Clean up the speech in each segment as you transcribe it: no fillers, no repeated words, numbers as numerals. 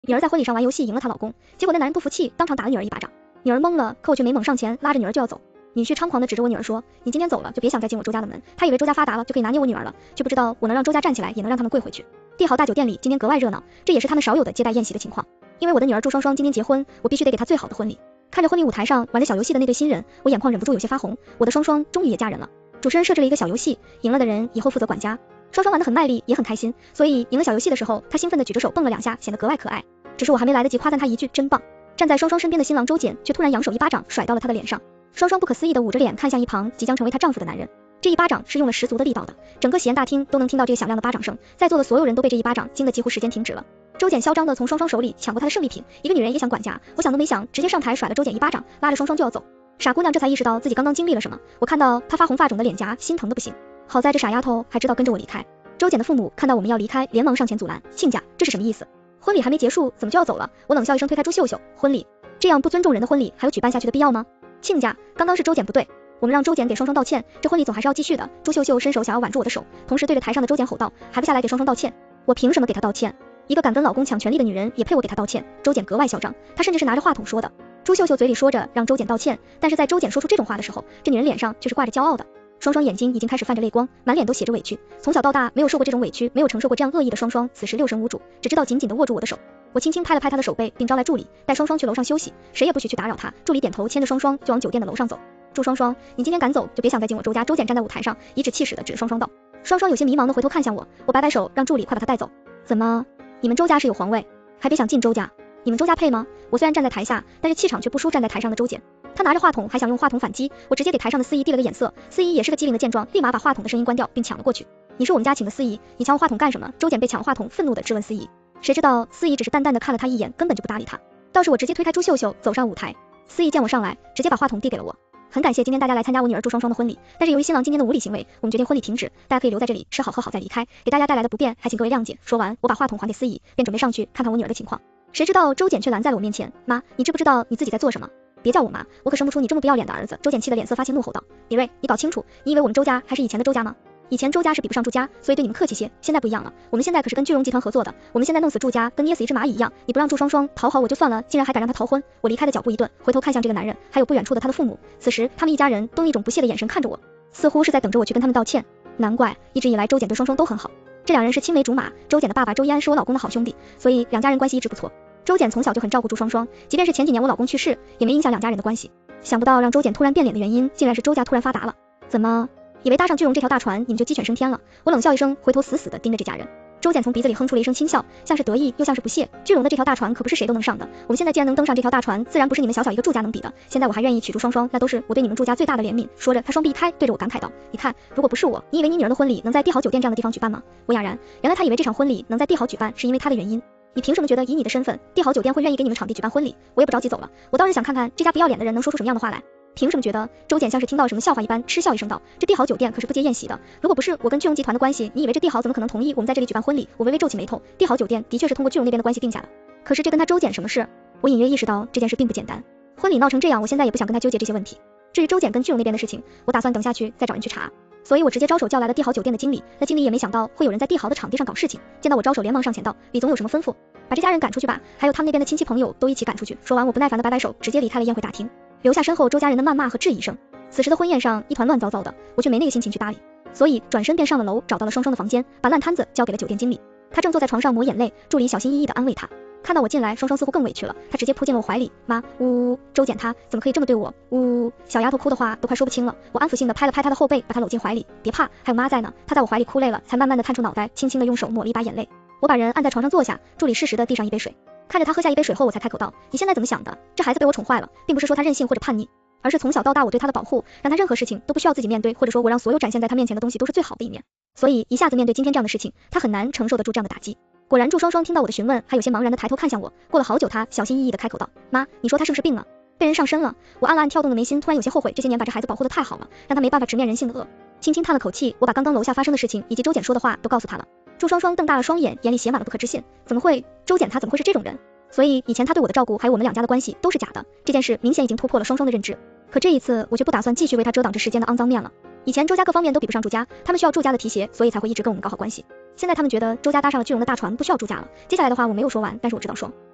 女儿在婚礼上玩游戏赢了她老公，结果那男人不服气，当场打了女儿一巴掌。女儿懵了，可我却没猛上前拉着女儿就要走。女婿猖狂地指着我女儿说：“你今天走了，就别想再进我周家的门。”他以为周家发达了就可以拿捏我女儿了，却不知道我能让周家站起来，也能让他们跪回去。帝豪大酒店里今天格外热闹，这也是他们少有的接待宴席的情况。因为我的女儿祝双双今天结婚，我必须得给她最好的婚礼。看着婚礼舞台上玩着小游戏的那对新人，我眼眶忍不住有些发红。我的双双终于也嫁人了。主持人设置了一个小游戏，赢了的人以后负责管家。双双玩得很卖力，也很开心，所以赢了小游戏的时候，她兴奋地举着手蹦了两下，显得格外可爱。只是我还没来得及夸赞她一句真棒，站在双双身边的新郎周简却突然扬手一巴掌甩到了她的脸上。双双不可思议地捂着脸看向一旁即将成为她丈夫的男人，这一巴掌是用了十足的力道的，整个喜宴大厅都能听到这个响亮的巴掌声，在座的所有人都被这一巴掌惊得几乎时间停止了。周简嚣张地从双双手里抢过她的胜利品，一个女人也想管家，我想都没想，直接上台甩了周简一巴掌，拉着双双就要走。傻姑娘这才意识到自己刚刚经历了什么，我看到她发红发肿的脸颊，心疼的不行。好在这傻丫头还知道跟着我离开。周简的父母看到我们要离开，连忙上前阻拦。亲家，这是什么意思？婚礼还没结束，怎么就要走了？我冷笑一声推开朱秀秀，婚礼这样不尊重人的婚礼还有举办下去的必要吗？亲家，刚刚是周简不对，我们让周简给双双道歉，这婚礼总还是要继续的。朱秀秀伸手想要挽住我的手，同时对着台上的周简吼道，还不下来给双双道歉？我凭什么给她道歉？一个敢跟老公抢权力的女人也配我给她道歉？周简格外嚣张，她甚至是拿着话筒说的。朱秀秀嘴里说着让周简道歉，但是在周简说出这种话的时候，这女人脸上却是挂着骄傲的。双双眼睛已经开始泛着泪光，满脸都写着委屈。从小到大没有受过这种委屈，没有承受过这样恶意的双双，此时六神无主，只知道紧紧地握住我的手。我轻轻拍了拍她的手背，并招来助理，带双双去楼上休息，谁也不许去打扰她。助理点头，牵着双双就往酒店的楼上走。祝双双，你今天赶走，就别想再进我周家。周简站在舞台上，颐指气使地指着双双道。双双有些迷茫地回头看向我，我摆摆手，让助理快把她带走。怎么，你们周家是有皇位，还别想进周家？你们周家配吗？我虽然站在台下，但是气场却不输站在台上的周简。他拿着话筒还想用话筒反击，我直接给台上的司仪递了个眼色，司仪也是个机灵的见状，立马把话筒的声音关掉并抢了过去。你是我们家请的司仪，你抢我话筒干什么？周简被抢话筒，愤怒地质问司仪。谁知道司仪只是淡淡地看了他一眼，根本就不搭理他。倒是我直接推开朱秀秀走上舞台，司仪见我上来，直接把话筒递给了我。很感谢今天大家来参加我女儿祝双双的婚礼，但是由于新郎今天的无礼行为，我们决定婚礼停止，大家可以留在这里吃好喝好再离开，给大家带来的不便还请各位谅解。说完，我把话筒还给司仪，便准备上去看看我女儿的情况。谁知道周简却拦在了我面前，妈，你知不知道你自己在做什么？别叫我妈，我可生不出你这么不要脸的儿子。周简气得脸色发青，怒吼道：李瑞，你搞清楚，你以为我们周家还是以前的周家吗？以前周家是比不上祝家，所以对你们客气些，现在不一样了，我们现在可是跟聚荣集团合作的，我们现在弄死祝家跟捏死一只蚂蚁一样。你不让祝双双讨好我就算了，竟然还敢让她逃婚。我离开的脚步一顿，回头看向这个男人，还有不远处的他的父母，此时他们一家人都用一种不屑的眼神看着我，似乎是在等着我去跟他们道歉。难怪一直以来周简对双双都很好，这两人是青梅竹马，周简的爸爸周一安是我老公的好兄弟，所以两家人关系一直不错。周简从小就很照顾祝双双，即便是前几年我老公去世，也没影响两家人的关系。想不到让周简突然变脸的原因，竟然是周家突然发达了。怎么，以为搭上聚荣这条大船，你们就鸡犬升天了？我冷笑一声，回头死死地盯着这家人。周简从鼻子里哼出了一声轻笑，像是得意又像是不屑。聚荣的这条大船可不是谁都能上的，我们现在既然能登上这条大船，自然不是你们小小一个祝家能比的。现在我还愿意娶祝双双，那都是我对你们祝家最大的怜悯。说着，他双臂一开，对着我感慨道：你看，如果不是我，你以为你女儿的婚礼能在帝豪酒店这样的地方举办吗？我哑然，原来他以为这场婚礼能在帝豪举办是因为他的原因。你凭什么觉得以你的身份，帝豪酒店会愿意给你们场地举办婚礼？我也不着急走了，我倒是想看看这家不要脸的人能说出什么样的话来。凭什么觉得？周简像是听到了什么笑话一般，嗤笑一声道：这帝豪酒店可是不接宴席的，如果不是我跟聚荣集团的关系，你以为这帝豪怎么可能同意我们在这里举办婚礼？我微微皱起眉头，帝豪酒店的确是通过聚荣那边的关系定下的，可是这跟他周简什么事？我隐约意识到这件事并不简单，婚礼闹成这样，我现在也不想跟他纠结这些问题。至于周简跟聚荣那边的事情，我打算等下去再找人去查，所以我直接招手叫来了帝豪酒店的经理。那经理也没想到会有人在帝豪的场地上搞事情，见到我招手连忙上前道：李总有什么吩咐？把这家人赶出去吧，还有他们那边的亲戚朋友都一起赶出去。说完，我不耐烦的摆摆手，直接离开了宴会大厅，留下身后周家人的谩骂和质疑声。此时的婚宴上一团乱糟糟的，我却没那个心情去搭理，所以转身便上了楼，找到了双双的房间，把烂摊子交给了酒店经理。他正坐在床上抹眼泪，助理小心翼翼地安慰他。看到我进来，双双似乎更委屈了，她直接扑进了我怀里。妈，呜，周简他怎么可以这么对我？呜，小丫头哭的话都快说不清了。我安抚性的拍了拍她的后背，把她搂进怀里。别怕，还有妈在呢。她在我怀里哭累了，才慢慢的探出脑袋，轻轻的用手抹了一把眼泪。我把人按在床上坐下，助理适时的递上一杯水。看着他喝下一杯水后，我才开口道：你现在怎么想的？这孩子被我宠坏了，并不是说他任性或者叛逆，而是从小到大我对他的保护，让他任何事情都不需要自己面对，或者说我让所有展现在他面前的东西都是最好的一面，所以一下子面对今天这样的事情，他很难承受得住这样的打击。果然祝双双听到我的询问，还有些茫然的抬头看向我，过了好久，他小心翼翼的开口道：妈，你说他是不是病了？被人上身了？我暗暗跳动的眉心突然有些后悔，这些年把这孩子保护的太好了，让他没办法直面人性的恶。轻轻叹了口气，我把刚刚楼下发生的事情以及周简说的话都告诉他了。祝双双瞪大了双眼，眼里写满了不可置信，怎么会？周简他怎么会是这种人？所以以前他对我的照顾还有我们两家的关系都是假的，这件事明显已经突破了双双的认知。可这一次我却不打算继续为他遮挡着世间的肮脏面了。以前周家各方面都比不上祝家，他们需要祝家的提携，所以才会一直跟我们搞好关系。现在他们觉得周家搭上了聚荣的大船，不需要祝家了。接下来的话我没有说完，但是我知道说，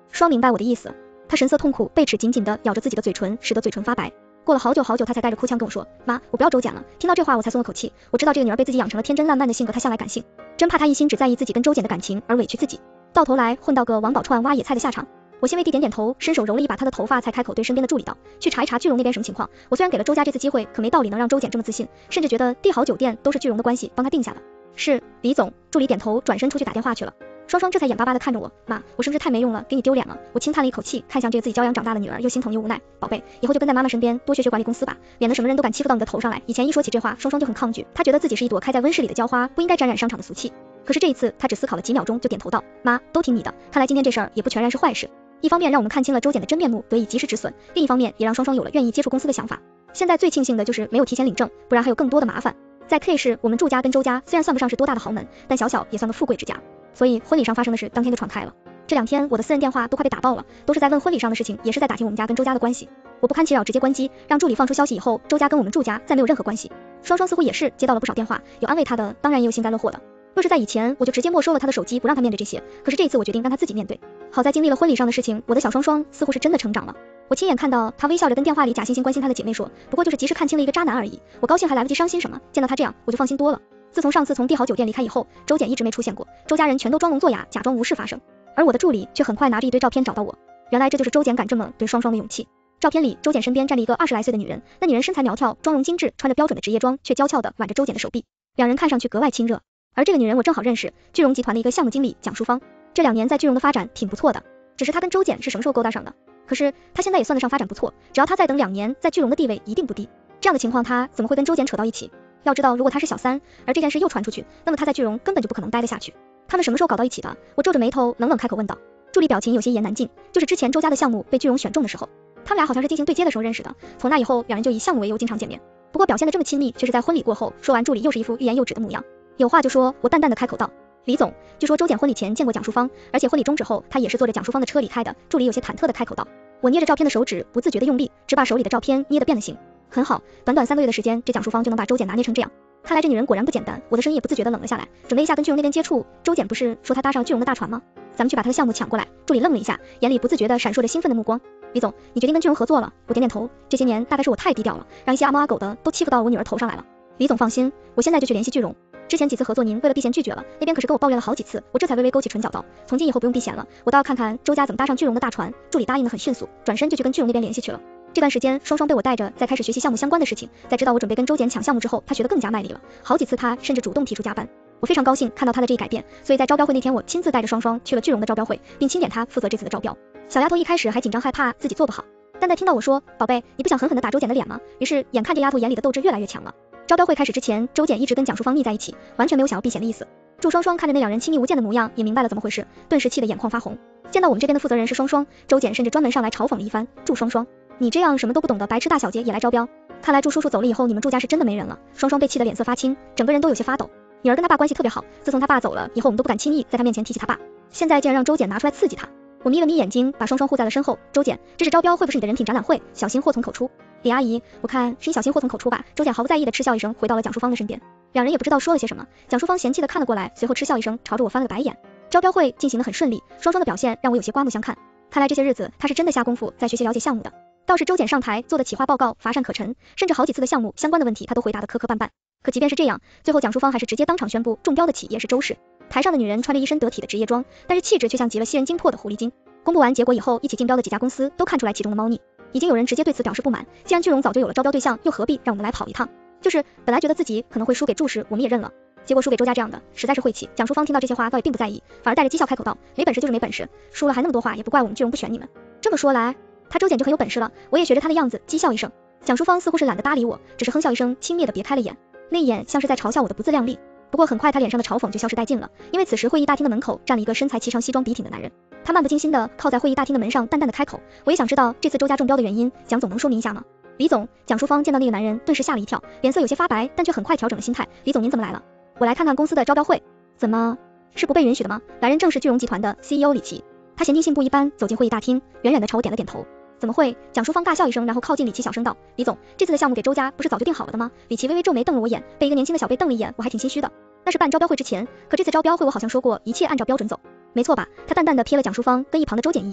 双明白我的意思。他神色痛苦，贝齿紧紧地咬着自己的嘴唇，使得嘴唇发白。过了好久好久，他才带着哭腔跟我说，妈，我不要周简了。听到这话我才松了口气，我知道这个女儿被自己养成了天真烂漫的性格，她向来感性，真怕她一心只在意自己跟周简的感情而委屈自己，到头来混到个王宝钏挖野菜的下场。我先为弟点点头，伸手揉了一把他的头发，才开口对身边的助理道，去查一查聚荣那边什么情况。我虽然给了周家这次机会，可没道理能让周简这么自信，甚至觉得帝豪酒店都是聚荣的关系帮他定下的。是，李总。助理点头，转身出去打电话去了。双双这才眼巴巴地看着我，妈，我是不是太没用了，给你丢脸了？我轻叹了一口气，看向这个自己娇养长大的女儿，又心疼又无奈。宝贝，以后就跟在妈妈身边，多学学管理公司吧，免得什么人都敢欺负到你的头上来。以前一说起这话，双双就很抗拒，她觉得自己是一朵开在温室里的娇花，不应该沾染商场的俗气。可是这一次，她只思考了几秒钟，就点头道，妈，都听你的。看来今天这事儿也不全然是坏事，一方面让我们看清了周简的真面目，得以及时止损；另一方面也让双双有了愿意接触公司的想法。现在最庆幸的就是没有提前领证，不然还有更多的麻烦。在 K 市，我们祝家跟周家虽然算不上是多大的豪门，但小小也算个富贵之家，所以婚礼上发生的事当天就传开了。这2天我的私人电话都快被打爆了，都是在问婚礼上的事情，也是在打听我们家跟周家的关系。我不堪其扰，直接关机，让助理放出消息以后，周家跟我们祝家再没有任何关系。双双似乎也是接到了不少电话，有安慰她的，当然也有幸灾乐祸的。若是在以前，我就直接没收了她的手机，不让她面对这些。可是这一次我决定让她自己面对。好在经历了婚礼上的事情，我的小双双似乎是真的成长了。我亲眼看到她微笑着跟电话里假惺惺关心她的姐妹说，不过就是及时看清了一个渣男而已。我高兴还来不及伤心什么，见到他这样我就放心多了。自从上次从帝豪酒店离开以后，周简一直没出现过，周家人全都装聋作哑，假装无事发生，而我的助理却很快拿着一堆照片找到我。原来这就是周简敢这么对双双的勇气。照片里，周简身边站着一个20来岁的女人，那女人身材苗条，妆容精致，穿着标准的职业装，却娇俏地挽着周简的手臂，两人看上去格外亲热。而这个女人我正好认识，聚荣集团的一个项目经理蒋淑芳，这2年在聚荣的发展挺不错的。只是她跟周简是什么时候勾搭上的？可是她现在也算得上发展不错，只要她再等2年，在聚荣的地位一定不低。这样的情况，她怎么会跟周简扯到一起？要知道，如果他是小3，而这件事又传出去，那么他在聚荣根本就不可能待得下去。他们什么时候搞到一起的？我皱着眉头，冷冷开口问道。助理表情有些一言难尽，就是之前周家的项目被聚荣选中的时候，他们俩好像是进行对接的时候认识的，从那以后，2人就以项目为由经常见面。不过表现得这么亲密，却是在婚礼过后。说完，助理又是一副欲言又止的模样。有话就说，我淡淡的开口道，李总，据说周简婚礼前见过蒋淑芳，而且婚礼终止后，他也是坐着蒋淑芳的车离开的。助理有些忐忑的开口道。我捏着照片的手指不自觉的用力，只把手里的照片捏得变了形。很好，短短3个月的时间，这蒋淑芳就能把周简拿捏成这样。看来这女人果然不简单，我的声音也不自觉地冷了下来，准备一下跟聚荣那边接触。周简不是说她搭上聚荣的大船吗？咱们去把她的项目抢过来。助理愣了一下，眼里不自觉地闪烁着兴奋的目光。李总，你决定跟聚荣合作了？我点点头，这些年大概是我太低调了，让一些阿猫阿狗的都欺负到我女儿头上来了。李总放心，我现在就去联系聚荣。之前几次合作您为了避嫌拒绝了，那边可是跟我抱怨了好几次，我这才微微勾起唇角道，从今以后不用避嫌了，我倒要看看周家怎么搭上聚荣的大船。助理答应得很迅速，转身就去跟聚荣那边联系去了。这段时间，双双被我带着，在开始学习项目相关的事情。在知道我准备跟周简抢项目之后，他学得更加卖力了。好几次他甚至主动提出加班。我非常高兴看到他的这一改变，所以在招标会那天，我亲自带着双双去了聚荣的招标会，并钦点他负责这次的招标。小丫头一开始还紧张害怕自己做不好，但在听到我说，宝贝，你不想狠狠地打周简的脸吗？于是眼看这丫头眼里的斗志越来越强了。招标会开始之前，周简一直跟蒋淑芳腻在一起，完全没有想要避嫌的意思。祝双双看着那2人亲密无间的模样，也明白了怎么回事，顿时气得眼眶发红。见到我们这边的负责人是双双，周简甚至专门上来嘲讽了一番，祝双双，你这样什么都不懂的白痴大小姐也来招标？看来祝叔叔走了以后，你们祝家是真的没人了。双双被气得脸色发青，整个人都有些发抖。女儿跟他爸关系特别好，自从他爸走了以后，我们都不敢轻易在他面前提起他爸，现在竟然让周简拿出来刺激他。我眯了眯眼睛，把双双护在了身后。周简，这是招标会，不是你的人品展览会，小心祸从口出。李阿姨，我看是你小心祸从口出吧。周简毫不在意的嗤笑一声，回到了蒋淑芳的身边。2人也不知道说了些什么，蒋淑芳嫌弃的看了过来，随后嗤笑一声，朝着我翻了个白眼。招标会进行得很顺利，双双的表现让我有些刮目相看。看来这些日子他是真的下功夫在学习了解项目的。倒是周简上台做的企划报告乏善可陈，甚至好几次的项目相关的问题他都回答的磕磕绊绊。可即便是这样，最后蒋淑芳还是直接当场宣布中标的企业是周氏。台上的女人穿着一身得体的职业装，但是气质却像极了吸人精魄的狐狸精。公布完结果以后，一起竞标的几家公司都看出来其中的猫腻，已经有人直接对此表示不满。既然聚荣早就有了招标对象，又何必让我们来跑一趟？就是本来觉得自己可能会输给祝氏，我们也认了，结果输给周家这样的，实在是晦气。蒋淑芳听到这些话倒也并不在意，反而带着讥笑开口道，没本事就是没本事，输了还那么多话，也不怪我们聚荣不选你们。这么说来，他周简就很有本事了。我也学着他的样子讥笑一声。蒋淑芳似乎是懒得搭理我，只是哼笑一声，轻蔑的别开了眼，那一眼像是在嘲笑我的不自量力。不过很快他脸上的嘲讽就消失殆尽了，因为此时会议大厅的门口站了一个身材颀长西装笔挺的男人，他漫不经心的靠在会议大厅的门上，淡淡的开口，我也想知道这次周家中标的原因，蒋总能说明一下吗？李总，蒋淑芳见到那个男人顿时吓了一跳，脸色有些发白，但却很快调整了心态。李总您怎么来了？我来看看公司的招标会。怎么是不被允许的吗？来人正是聚荣集团的 CEO 李琦，他闲庭信步一般走进会议大厅，远远的朝我点了点头。怎么会？蒋淑芳大笑一声，然后靠近李琦小声道，李总，这次的项目给周家不是早就定好了的吗？李琦微微皱眉瞪了我眼，被一个年轻的小辈瞪了一眼，我还挺心虚的。那是办招标会之前，可这次招标会我好像说过一切按照标准走，没错吧？他淡淡的瞥了蒋淑芳跟一旁的周简一眼，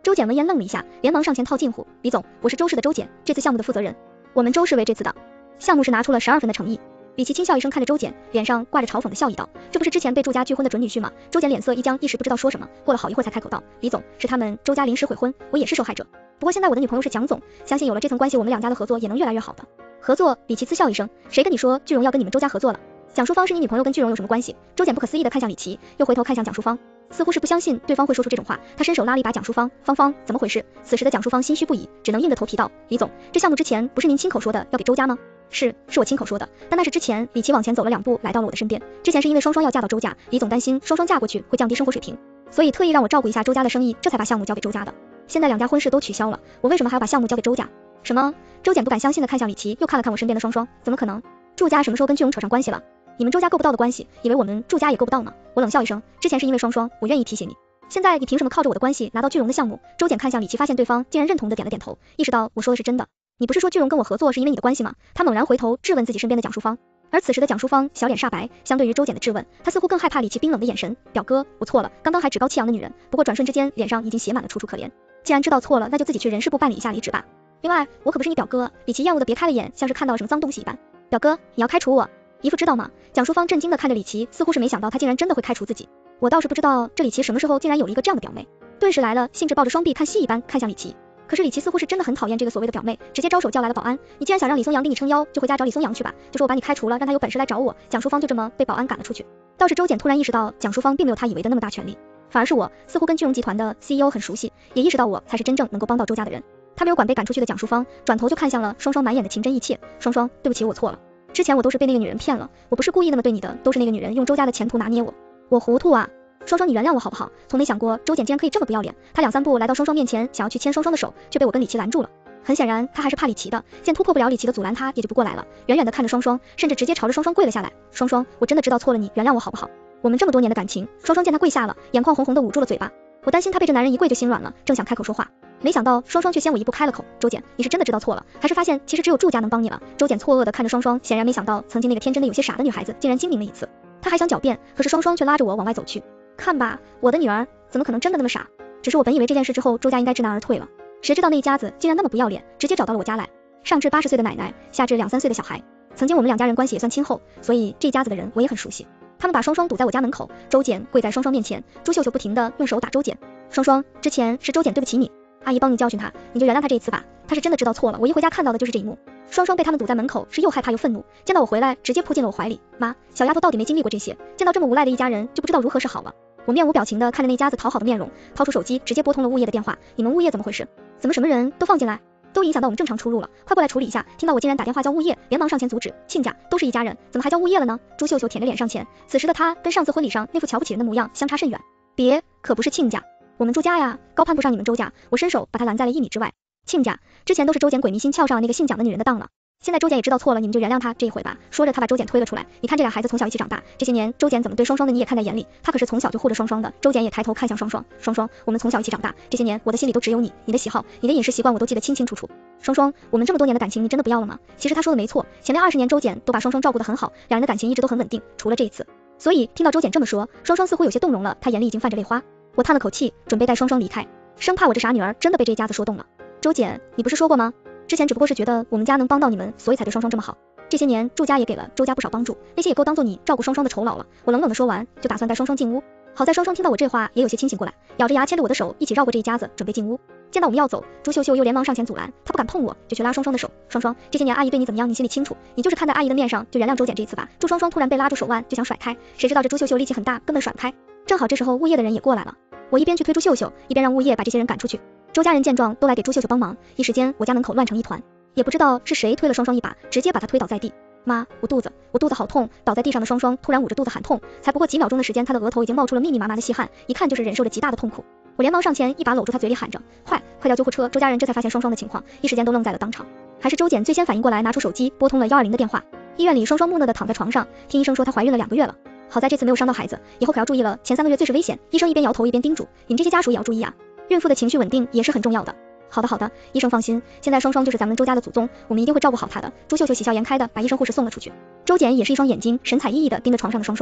周检闻言愣了一下，连忙上前套近乎，李总，我是周氏的周检，这次项目的负责人。我们周氏为这次的项目是拿出了12分的诚意。李琦轻笑一声，看着周检，脸上挂着嘲讽的笑意道，这不是之前被祝家拒婚的准女婿吗？周检脸色一僵，一时不知道说什么，过了好一会儿才开口道，李总，是他们周家临时悔婚，我也是受害者。不过现在我的女朋友是蒋总，相信有了这层关系，我们两家的合作也能越来越好的。合作？李琦嗤笑一声，谁跟你说巨荣要跟你们周家合作了？蒋淑芳是你女朋友，跟巨荣有什么关系？周检不可思议的看向李琦，又回头看向蒋淑芳，似乎是不相信对方会说出这种话。他伸手拉了一把蒋淑芳，芳，怎么回事？此时的蒋淑芳心虚不已，只能硬着头皮道，李总，这项目之前不是您亲口说的要给周家吗？是我亲口说的，但那是之前。李琦往前走了2步，来到了我的身边。之前是因为双双要嫁到周家，李总担心双双嫁过去会降低生活水平，所以特意让我照顾一下周家的生意，这才把项目交给周家的。现在两家婚事都取消了，我为什么还要把项目交给周家？什么？周检不敢相信的看向李琦，又看了看我身边的双双，怎么可能？祝家什么时候跟巨荣扯上关系了？你们周家够不到的关系，以为我们祝家也够不到吗？我冷笑一声，之前是因为双双，我愿意提携你。现在你凭什么靠着我的关系拿到巨荣的项目？周检看向李琦，发现对方竟然认同的点了点头，意识到我说的是真的。你不是说巨荣跟我合作是因为你的关系吗？他猛然回头质问自己身边的蒋淑芳，而此时的蒋淑芳小脸煞白，相对于周检的质问，她似乎更害怕李琦冰冷的眼神。表哥，我错了，刚刚还趾高气扬的女人，不过转瞬之间脸上已经写满了楚楚可怜。既然知道错了，那就自己去人事部办理一下离职吧。另外，我可不是你表哥。李琦厌恶的别开了眼，像是看到了什么脏东西一般。表哥，你要开除我？姨父知道吗？蒋淑芳震惊的看着李琦，似乎是没想到他竟然真的会开除自己。我倒是不知道这李琦什么时候竟然有了一个这样的表妹，顿时来了兴致，抱着双臂看戏一般看向李琦。可是李琦似乎是真的很讨厌这个所谓的表妹，直接招手叫来了保安。你既然想让李松阳给你撑腰，就回家找李松阳去吧，就说我把你开除了，让他有本事来找我。蒋淑芳就这么被保安赶了出去。倒是周检突然意识到蒋淑芳并没有他以为的那么大权力，反而是我，似乎跟巨荣集团的 CEO 很熟悉，也意识到我才是真正能够帮到周家的人。他没有管被赶出去的蒋淑芳，转头就看向了双双，满眼的情真意切。双双，对不起，我错了，之前我都是被那个女人骗了，我不是故意那么对你的，都是那个女人用周家的前途拿捏我，我糊涂啊。双双，你原谅我好不好？从没想过周检竟然可以这么不要脸。他2、3步来到双双面前，想要去牵双双的手，却被我跟李琦拦住了。很显然他还是怕李琦的，见突破不了李琦的阻拦，他也就不过来了，远远的看着双双，甚至直接朝着双双跪了下来。双双，我真的知道错了，你原谅我好不好？我们这么多年的感情。双双见他跪下了，眼眶红红的捂住了嘴巴。我担心他被这男人一跪就心软了，正想开口说话，没想到双双却先我一步开了口。周检，你是真的知道错了，还是发现其实只有祝家能帮你了？周检错愕的看着双双，显然没想到曾经那个天真的有些傻的女孩子竟然精明了一次。他还想狡辩，可是双双却拉着我往外走去。看吧，我的女儿怎么可能真的那么傻？只是我本以为这件事之后周家应该知难而退了，谁知道那一家子竟然那么不要脸，直接找到了我家来。上至80岁的奶奶，下至2、3岁的小孩，曾经我们两家人关系也算亲厚，所以这一家子的人我也很熟悉。他们把双双堵在我家门口，周检跪在双双面前，朱秀秀不停的用手打周检。双双，之前是周检对不起你，阿姨帮你教训他，你就原谅他这一次吧，他是真的知道错了。我一回家看到的就是这一幕，双双被他们堵在门口，是又害怕又愤怒，见到我回来直接扑进了我怀里。妈，小丫头到底没经历过这些，见到这么无赖的一家人就不知道如何是好了。我面无表情的看着那家子讨好的面容，掏出手机直接拨通了物业的电话。你们物业怎么回事？怎么什么人都放进来，都影响到我们正常出入了，快过来处理一下。听到我竟然打电话叫物业，连忙上前阻止。亲家都是一家人，怎么还叫物业了呢？朱秀秀舔着脸上前，此时的她跟上次婚礼上那副瞧不起人的模样相差甚远。别，可不是亲家，我们朱家呀，高攀不上你们周家。我伸手把他拦在了1米之外。亲家，之前都是周检鬼迷心窍上了那个姓蒋的女人的当了，现在周检也知道错了，你们就原谅他这一回吧。说着他把周检推了出来。你看这俩孩子从小一起长大，这些年周检怎么对双双的你也看在眼里，他可是从小就护着双双的。周检也抬头看向双双，双双，我们从小一起长大，这些年我的心里都只有你，你的喜好，你的饮食习惯我都记得清清楚楚。双双，我们这么多年的感情你真的不要了吗？其实他说的没错，前面20年周检都把双双照顾得很好，两人的感情一直都很稳定，除了这一次。所以听到周检这么说，双双似乎有些动容了，她眼里已经泛着泪花。我叹了口气，准备带双双离开，生怕我这傻女儿真的被这一家子说动了。周检，你不是说过吗？之前只不过是觉得我们家能帮到你们，所以才对双双这么好。这些年祝家也给了周家不少帮助，那些也够当做你照顾双双的酬劳了。我冷冷的说完，就打算带双双进屋。好在双双听到我这话也有些清醒过来，咬着牙牵着我的手一起绕过这一家子，准备进屋。见到我们要走，朱秀秀又连忙上前阻拦，她不敢碰我，就去拉双双的手。双双，这些年阿姨对你怎么样，你心里清楚，你就是看在阿姨的面上，就原谅周检这一次吧。祝双双突然被拉住手腕，就想甩开，谁知道这朱秀秀力气很大，根本甩不开。正好这时候物业的人也过来了，我一边去推朱秀秀，一边让物业把这些人赶出去。周家人见状都来给朱秀秀帮忙，一时间我家门口乱成一团，也不知道是谁推了双双一把，直接把她推倒在地。妈，我肚子好痛！倒在地上的双双突然捂着肚子喊痛，才不过几秒钟的时间，她的额头已经冒出了密密麻麻的细汗，一看就是忍受着极大的痛苦。我连忙上前一把搂住她，嘴里喊着快叫救护车！周家人这才发现双双的情况，一时间都愣在了当场。还是周检最先反应过来，拿出手机拨通了120的电话。医院里双双木讷的躺在床上，听医生说她怀孕了2个月了，好在这次没有伤到孩子，以后可要注意了，前3个月最是危险。医生一边摇头一边叮嘱，你们这些家属也要注意啊，孕妇的情绪稳定也是很重要的。好的，医生放心，现在双双就是咱们周家的祖宗，我们一定会照顾好她的。朱秀秀喜笑颜开的把医生护士送了出去。周检也是一双眼睛神采奕奕的盯着床上的双双，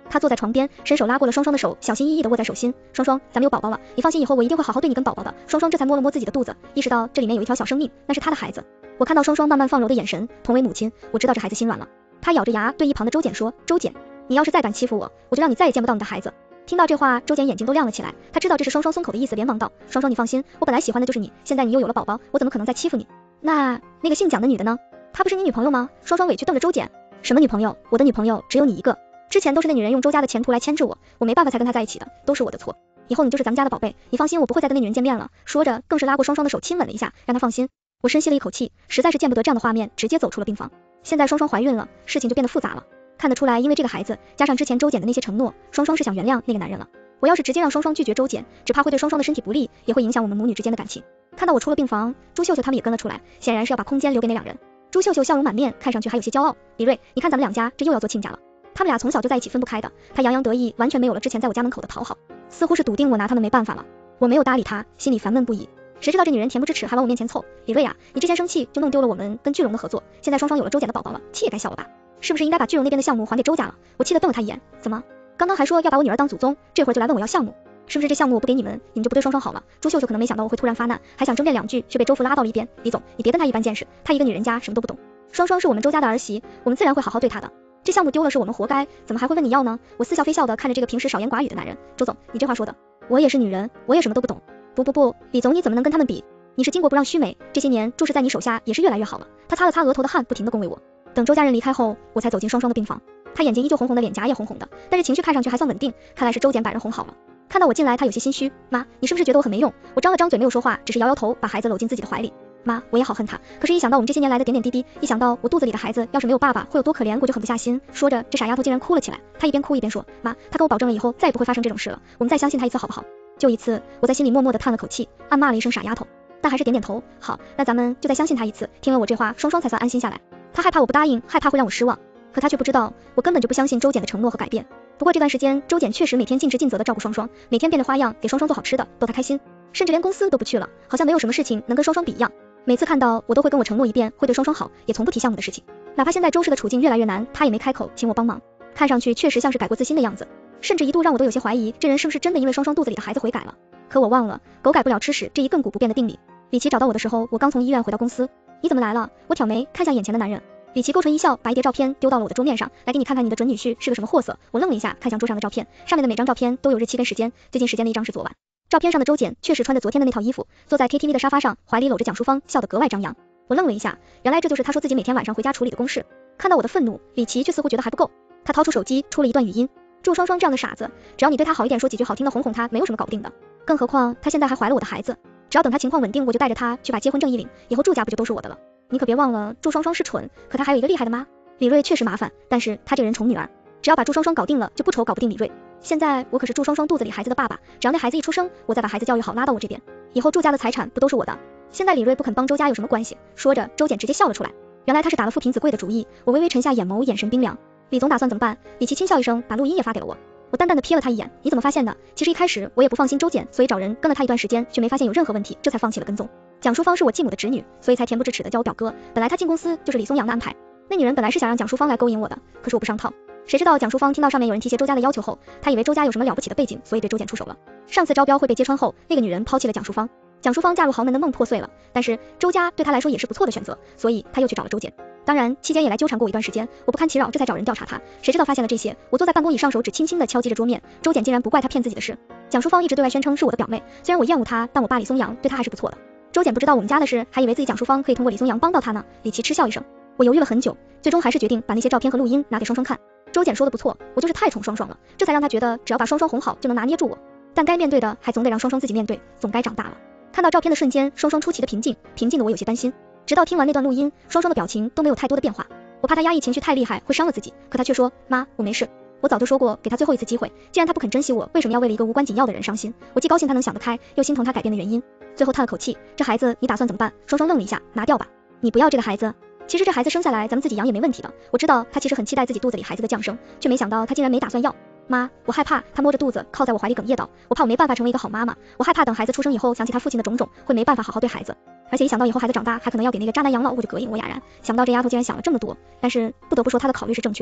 他坐在床边，伸手拉过了双双的手，小心翼翼地握在手心。双双，咱们有宝宝了，你放心，以后我一定会好好对你跟宝宝的。双双这才摸了摸自己的肚子，意识到这里面有一条小生命，那是他的孩子。我看到双双慢慢放柔的眼神，同为母亲，我知道这孩子心软了。他咬着牙对一旁的周简说，周简，你要是再敢欺负我，我就让你再也见不到你的孩子。听到这话，周简眼睛都亮了起来，他知道这是双双松口的意思，连忙道，双双你放心，我本来喜欢的就是你，现在你又有了宝宝，我怎么可能再欺负你？那个姓蒋的女的呢？她不是你女朋友吗？双双委屈瞪着周简，什么女朋友？我的女朋友只有你一个，之前都是那女人用周家的前途来牵制我，我没办法才跟她在一起的，都是我的错。以后你就是咱们家的宝贝，你放心，我不会再跟那女人见面了。说着，更是拉过双双的手亲吻了一下，让她放心。我深吸了一口气，实在是见不得这样的画面，直接走出了病房。现在双双怀孕了，事情就变得复杂了。看得出来，因为这个孩子，加上之前周简的那些承诺，双双是想原谅那个男人了。我要是直接让双双拒绝周简，只怕会对双双的身体不利，也会影响我们母女之间的感情。看到我出了病房，朱秀秀他们也跟了出来，显然是要把空间留给那两人。朱秀秀笑容满面，看上去还有些骄傲。李锐，你看咱们两家这又要做亲家了。他们俩从小就在一起分不开的，他洋洋得意，完全没有了之前在我家门口的讨好，似乎是笃定我拿他们没办法了。我没有搭理他，心里烦闷不已。谁知道这女人恬不知耻，还往我面前凑。李锐啊，你之前生气就弄丢了我们跟巨龙的合作，现在双双有了周简的宝宝了，气也该消了吧？是不是应该把巨龙那边的项目还给周家了？我气得瞪了他一眼，怎么？刚刚还说要把我女儿当祖宗，这会儿就来问我要项目，是不是这项目我不给你们，你们就不对双双好了？朱秀秀可能没想到我会突然发难，还想争辩两句，却被周父拉到了一边。李总，你别跟他一般见识，他一个女人家什么都不懂。双双是我们周家的儿媳，我们自然会好好对她的。这项目丢了是我们活该，怎么还会问你要呢？我似笑非笑的看着这个平时少言寡语的男人。周总，你这话说的，我也是女人，我也什么都不懂。不，李总你怎么能跟他们比？你是巾帼不让须眉，这些年注视在你手下也是越来越好了。他擦了擦额头的汗，不停的恭维我。等周家人离开后，我才走进双双的病房。他眼睛依旧红红的，脸颊也红红的，但是情绪看上去还算稳定，看来是周简把人哄好了。看到我进来，他有些心虚，妈，你是不是觉得我很没用？我张了张嘴没有说话，只是摇摇头，把孩子搂进自己的怀里。妈，我也好恨他，可是一想到我们这些年来的点点滴滴，一想到我肚子里的孩子要是没有爸爸会有多可怜，我就狠不下心。说着，这傻丫头竟然哭了起来。她一边哭一边说，妈，他跟我保证了以后再也不会发生这种事了，我们再相信他一次好不好？就一次。我在心里默默地叹了口气，暗骂了一声傻丫头，但还是点点头。好，那咱们就再相信他一次。听了我这话，双双才算安心下来。他害怕我不答应，害怕会让我失望，可他却不知道，我根本就不相信周简的承诺和改变。不过这段时间，周简确实每天尽职尽责地照顾双双，每天变着花样给双双做好吃的，逗她开心，甚至连公司都不去了，好像没有什么事情能跟双双比一样。每次看到我都会跟我承诺一遍会对双双好，也从不提项目的事情。哪怕现在周氏的处境越来越难，他也没开口请我帮忙，看上去确实像是改过自新的样子，甚至一度让我都有些怀疑，这人是不是真的因为双双肚子里的孩子悔改了。可我忘了，狗改不了吃屎这一亘古不变的定理。李琦找到我的时候，我刚从医院回到公司。你怎么来了？我挑眉看向眼前的男人。李琦勾唇一笑，把一叠照片丢到了我的桌面上，来给你看看你的准女婿是个什么货色。我愣了一下，看向桌上的照片，上面的每张照片都有日期跟时间，最近时间的一张是昨晚。照片上的周简确实穿着昨天的那套衣服，坐在 KTV 的沙发上，怀里搂着蒋淑芳，笑得格外张扬。我愣了一下，原来这就是他说自己每天晚上回家处理的公事。看到我的愤怒，李琦却似乎觉得还不够，他掏出手机出了一段语音，祝双双这样的傻子，只要你对他好一点，说几句好听的哄哄他，没有什么搞不定的。更何况他现在还怀了我的孩子，只要等他情况稳定，我就带着他去把结婚证一领，以后祝家不就都是我的了。你可别忘了，祝双双是蠢，可他还有一个厉害的妈。李锐确实麻烦，但是他这个人宠女儿，只要把祝双双搞定了，就不愁搞不定李锐。现在我可是祝双双肚子里孩子的爸爸，只要那孩子一出生，我再把孩子教育好拉到我这边，以后祝家的财产不都是我的。现在李锐不肯帮周家有什么关系？说着，周简直接笑了出来，原来他是打了富平子贵的主意。我微微沉下眼眸，眼神冰凉。李总打算怎么办？李琦轻笑一声，把录音也发给了我。我淡淡的瞥了他一眼，你怎么发现的？其实一开始我也不放心周简，所以找人跟了他一段时间，却没发现有任何问题，这才放弃了跟踪。蒋淑芳是我继母的侄女，所以才恬不知耻的叫我表哥。本来他进公司就是李松阳的安排，那女人本来是想让蒋淑芳来勾引我的，可是我不上套。谁知道蒋淑芳听到上面有人提携周家的要求后，她以为周家有什么了不起的背景，所以对周简出手了。上次招标会被揭穿后，那个女人抛弃了蒋淑芳，蒋淑芳嫁入豪门的梦破碎了，但是周家对她来说也是不错的选择，所以她又去找了周简。当然期间也来纠缠过我一段时间，我不堪其扰，这才找人调查他。谁知道发现了这些，我坐在办公椅上，手指轻轻的敲击着桌面。周简竟然不怪他骗自己的事。蒋淑芳一直对外宣称是我的表妹，虽然我厌恶她，但我爸李松阳对她还是不错的。周简不知道我们家的事，还以为自己蒋淑芳可以通过李松阳帮到他呢。李琦嗤笑一声，我犹豫了很久，最终还是决定把那些照片和录音拿给双双看。周简说的不错，我就是太宠双双了，这才让他觉得只要把双双哄好就能拿捏住我。但该面对的还总得让双双自己面对，总该长大了。看到照片的瞬间，双双出奇的平静，平静的我有些担心。直到听完那段录音，双双的表情都没有太多的变化。我怕他压抑情绪太厉害会伤了自己，可他却说，妈，我没事。我早就说过给他最后一次机会，既然他不肯珍惜我，为什么要为了一个无关紧要的人伤心？我既高兴他能想得开，又心疼他改变的原因。最后叹了口气，这孩子你打算怎么办？双双愣了一下，拿掉吧。你不要这个孩子。其实这孩子生下来咱们自己养也没问题的，我知道他其实很期待自己肚子里孩子的降生，却没想到他竟然没打算要。妈，我害怕。他摸着肚子靠在我怀里哽咽道，我怕我没办法成为一个好妈妈，我害怕等孩子出生以后想起他父亲的种种，会没办法好好对孩子，而且一想到以后孩子长大还可能要给那个渣男养老，我就膈应我哑然。想不到这丫头竟然想了这么多，但是不得不说她的考虑是正确的。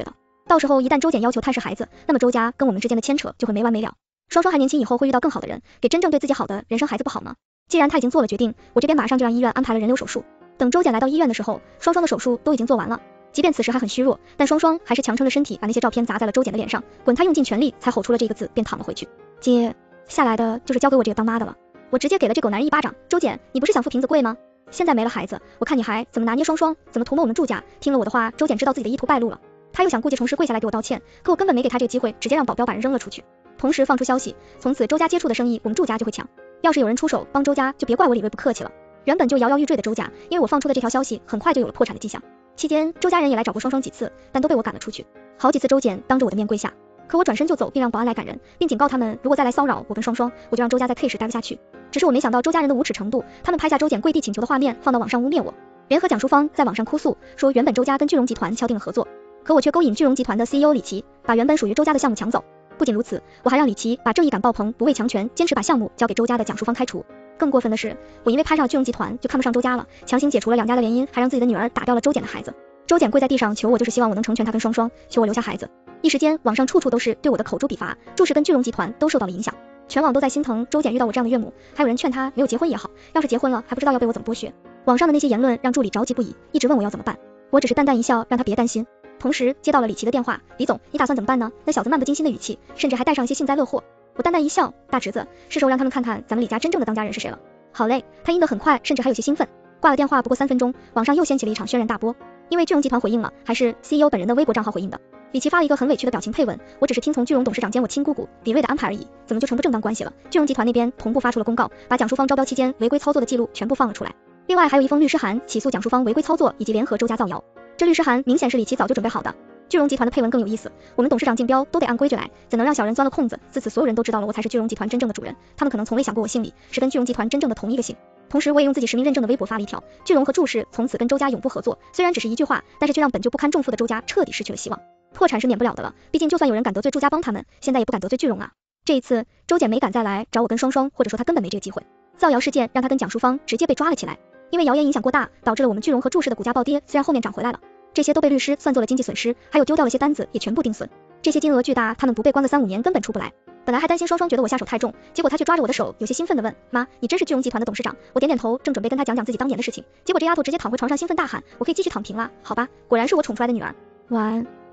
到时候一旦周简要求探视孩子，那么周家跟我们之间的牵扯就会没完没了。双双还年轻，以后会遇到更好的人，给真正对自己好的人生孩子不好吗？既然他已经做了决定，我这边马上就让医院安排了人流手术。等周简来到医院的时候，双双的手术都已经做完了。即便此时还很虚弱，但双双还是强撑着身体，把那些照片砸在了周简的脸上，滚他用尽全力才吼出了这个字，便躺了回去。接下来的就是交给我这个当妈的了。我直接给了这狗男人一巴掌。周简，你不是想付瓶子贵吗？现在没了孩子，我看你还怎么拿捏双双，怎么图谋我们祝家。听了我的话，周简知道自己的意图败露了，他又想故技重施跪下来给我道歉，可我根本没给他这个机会，直接让保镖把人扔了出去，同时放出消息，从此周家接触的生意我们祝家就会抢，要是有人出手帮周家，就别怪我李锐不客气了。原本就摇摇欲坠的周家，因为我放出的这条消息，很快就有了破产的迹象。期间周家人也来找过双双几次，但都被我赶了出去。好几次周简当着我的面跪下，可我转身就走，并让保安来赶人，并警告他们，如果再来骚扰我跟双双，我就让周家在 K 市待不下去。只是我没想到周家人的无耻程度，他们拍下周简跪地请求的画面放到网上污蔑我，联合蒋淑芳在网上哭诉，说原本周家跟聚荣集团敲定了合作，可我却勾引聚荣集团的 CEO 李琦，把原本属于周家的项目抢走。不仅如此，我还让李琦把正义感爆棚，不畏强权，坚持把项目交给周家的蒋淑芳开除。更过分的是，我因为拍上了聚荣集团，就看不上周家了，强行解除了两家的联姻，还让自己的女儿打掉了周简的孩子。周简跪在地上求我，就是希望我能成全他跟双双，求我留下孩子。一时间，网上处处都是对我的口诛笔伐，注视跟聚荣集团都受到了影响，全网都在心疼周简遇到我这样的岳母，还有人劝他没有结婚也好，要是结婚了，还不知道要被我怎么剥削。网上的那些言论让助理着急不已，一直问我要怎么办。我只是淡淡一笑，让他别担心。同时接到了李琦的电话，李总，你打算怎么办呢？那小子漫不经心的语气，甚至还带上一些幸灾乐祸。我淡淡一笑，大侄子，是时候让他们看看咱们李家真正的当家人是谁了。好嘞，他应得很快，甚至还有些兴奋。挂了电话不过3分钟，网上又掀起了一场轩然大波，因为聚荣集团回应了，还是 CEO 本人的微博账号回应的。李琦发了一个很委屈的表情配文，我只是听从聚荣董事长兼我亲姑姑李锐的安排而已，怎么就成不正当关系了？聚荣集团那边同步发出了公告，把蒋淑芳招标期间违规操作的记录全部放了出来。另外还有一封律师函起诉蒋淑芳违规操作以及联合周家造谣，这律师函明显是李琦早就准备好的。聚荣集团的配文更有意思，我们董事长竞标都得按规矩来，怎能让小人钻了空子？自此所有人都知道了我才是聚荣集团真正的主人，他们可能从未想过我姓李是跟聚荣集团真正的同一个姓。同时我也用自己实名认证的微博发了一条，聚荣和祝氏从此跟周家永不合作，虽然只是一句话，但是却让本就不堪重负的周家彻底失去了希望。破产是免不了的了，毕竟就算有人敢得罪祝家帮他们，现在也不敢得罪聚荣啊。这一次周简没敢再来找我跟双双，或者说他根本没这个机会。造谣事件让他跟蒋淑芳直接被抓了起来，因为谣言影响过大，导致了我们聚荣和祝氏的股价暴跌，虽然后面涨回来了，这些都被律师算作了经济损失，还有丢掉了些单子也全部定损，这些金额巨大，他们不被关个3-5年根本出不来。本来还担心双双觉得我下手太重，结果他却抓着我的手，有些兴奋地问，妈，你真是聚荣集团的董事长？我点点头，正准备跟他讲讲自己当年的事情，结果这丫头直接躺回床上兴奋大喊，我可以继续躺平了，好吧，果然是我宠出来的女儿。晚安。